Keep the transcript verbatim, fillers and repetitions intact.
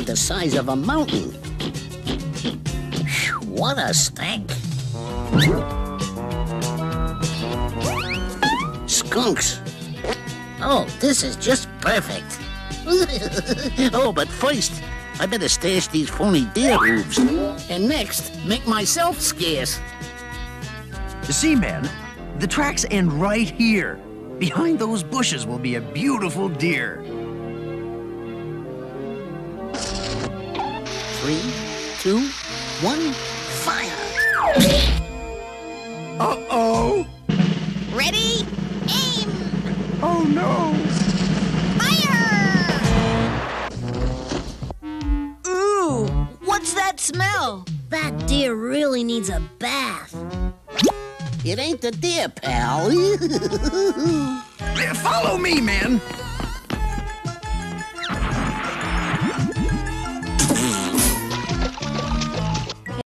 the size of a mountain. What a stink. Skunks. Oh, this is just perfect. Oh, but first, I better stash these phony deer hooves. And next, make myself scarce. See, man, the tracks end right here. Behind those bushes will be a beautiful deer. Three, two, one, fire! Uh-oh! Ready? Aim! Oh, no! Fire! Ooh, what's that smell? That deer really needs a bath. It ain't the deer, pal. Follow me, man!